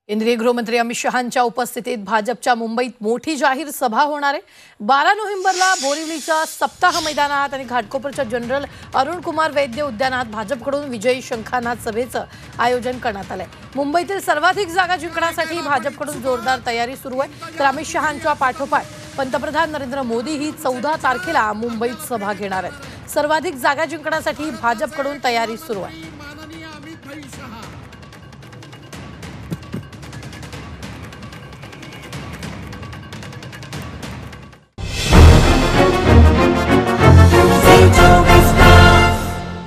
केंद्रीय गृहमंत्री अमित शहांच्या उपस्थितीत भाजपच्या मुंबईत मोठी जाहीर सभा होणार आहे। 12 नोव्हेंबरला बोरिवलीच्या सप्ताह मैदानात आणि घाटकोपरच्या जनरल अरुण कुमार वैद्य उद्यानात भाजपकडून विजयी शंखानाद सभेचं आयोजन करण्यात आलंय। मुंबईतील सर्वाधिक जागा जिंकण्यासाठी भाजपकडून जोरदार तयारी सुरू आहे। तर अमित शहांच्या पाठोपाठ पंतप्रधान नरेंद्र मोदी ही 14 तारखेला मुंबईत सभा घेणार आहेत। सर्वाधिक जागा जिंकण्यासाठी भाजपकडून तयारी सुरू आहे।